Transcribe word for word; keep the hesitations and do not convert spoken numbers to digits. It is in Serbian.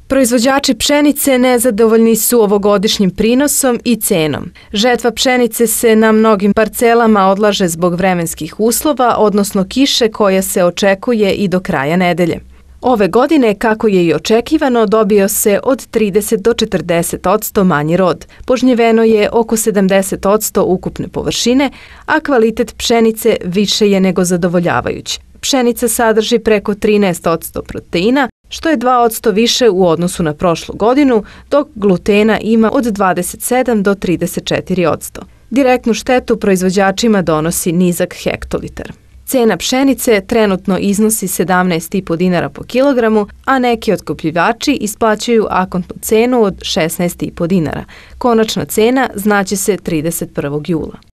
Proizvođači pšenice nezadovoljni su ovogodišnjim prinosom i cenom. Žetva pšenice se na mnogim parcelama odlaže zbog vremenskih uslova, odnosno kiše koja se očekuje i do kraja nedelje. Ove godine, kako je i očekivano, dobio se od trideset do četrdeset posto manji rod. Požnjeveno je oko sedamdeset posto ukupne površine, a kvalitet pšenice više je nego zadovoljavajući. Pšenica sadrži preko trinaest posto proteina, što je dva posto više u odnosu na prošlu godinu, dok glutena ima od dvadeset sedam do trideset četiri posto. Direktnu štetu proizvođačima donosi nizak hektolitar. Cena pšenice trenutno iznosi sedamnaest i po dinara po kilogramu, a neki otkupljivači isplaćuju akontnu cenu od šesnaest i po dinara. Konačna cena znaće se trideset prvog jula.